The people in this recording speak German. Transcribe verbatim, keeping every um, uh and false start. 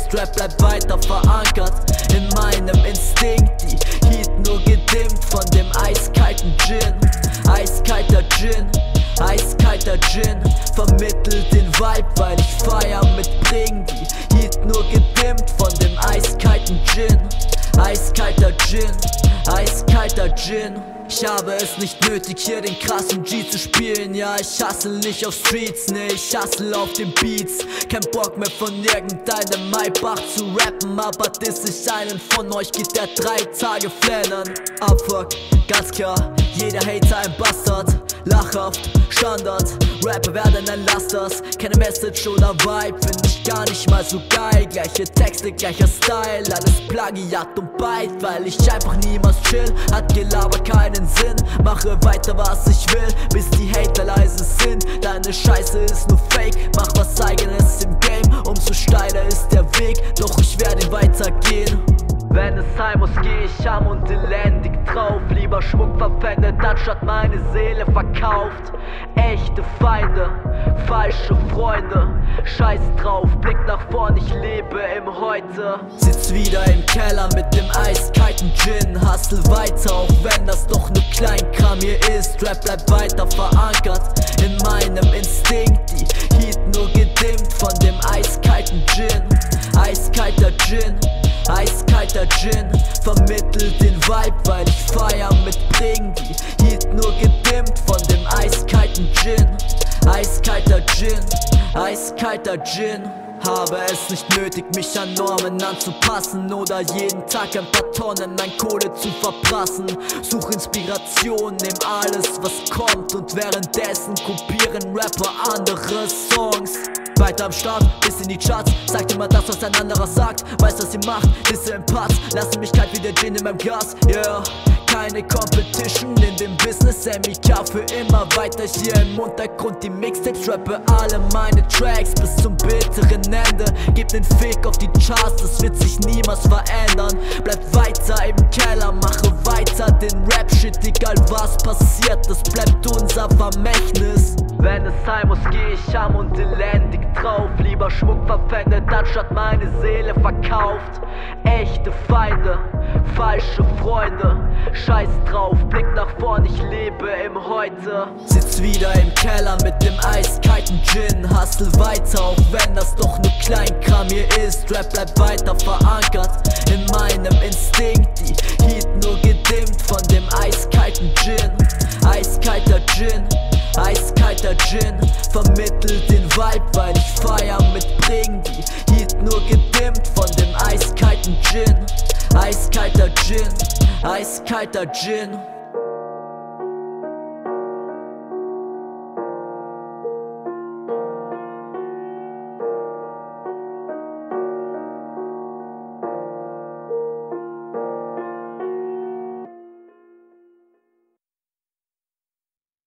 ist. Rap bleibt weiter verankert in meinem Instinkt. Die Heat nur gedimmt von dem eiskalten Gin. Eiskalter Gin, eiskalter Gin vermittelt den Vibe, weil ich Feier mitbring. Die Heat nur gedimmt von dem eiskalten Gin. Eiskalter Gin, eiskalter Gin. Ich habe es nicht nötig, hier den krassen G zu spielen. Ja, ich hustle nicht auf Streets, ne, ich hustle auf den Beats. Kein Bock mehr von irgendeinem Maybach zu rappen, aber diss ich einen von euch, geht der drei Tage flennen. Abfuck, ganz klar, jeder Hater ein Bastard. Lachhaft, Standard, Rapper werden ein Lasters. Keine Message oder Vibe, find ich gar nicht mal so geil. Gleiche Texte, gleicher Style, alles Plagiat und Byte. Weil ich einfach niemals chill, hat Gelaber keinen Sinn. Mache weiter was ich will, bis die Hater leise sind. Deine Scheiße ist nur Fake, mach was eigenes im Game. Umso steiler ist der Weg, doch ich werde ihn weitergehen. Wenn es sein muss, geh ich am und elendig drauf. Lieber Schmuck verpfändet, anstatt meine Seele verkauft. Echte Feinde, falsche Freunde. Scheiß drauf, Blick nach vorn, ich lebe im Heute. Sitz wieder im Keller mit dem eiskalten Gin. Hustle weiter, auch wenn das doch nur Kleinkram hier ist. Rap bleibt weiter verankert in meinem Instinkt. Die Heat nur gedimmt von dem eiskalten Gin. Eiskalter Gin, eiskalter Gin vermittelt den Vibe, weil ich Feier mitbring. Die Heat nur gedimmt von dem eiskalten Gin. Eiskalter Gin, eiskalter Gin. Habe es nicht nötig, mich an Normen anzupassen oder jeden Tag ein paar Tonnen an Kohle zu verprassen. Such Inspiration, nehm alles was kommt und währenddessen kopieren Rapper andere Songs. Weiter am Start, bis in die Charts. Sagt immer das, was ein anderer sagt. Weiß, was ihr macht, Disse im Parts. Lassen mich kalt wie der Gin in meinem Glas. Yeah, keine Competition in dem Business. M I K für immer weiter hier im Untergrund. Die Mixtapes rappe alle meine Tracks bis zum bitteren Ende. Gib den Fick auf die Charts, das wird sich niemals verändern. Bleib weiter im Keller, mache weiter den Rap-Shit. Egal was passiert, das bleibt unser Vermächtnis. Wenn es sein muss, geh ich am und elendig drauf. Lieber Schmuck verpfändet, anstatt meine Seele verkauft. Echte Feinde, falsche Freunde. Scheiß drauf, Blick nach vorn, ich lebe im Heute. Sitz wieder im Keller mit dem eiskalten Gin. Hustle weiter, auch wenn das doch nur Kleinkram hier ist. Rap bleibt weiter verankert in meinem Instinkt. Die Heat nur gedimmt von dem eiskalten Gin. Eiskalter Gin, eiskalter Gin vermittelt den Vibe, weil ich Feier mitbring. Die Heat nur gedimmt von dem eiskalten Gin. Eiskalter Gin, eiskalter Gin.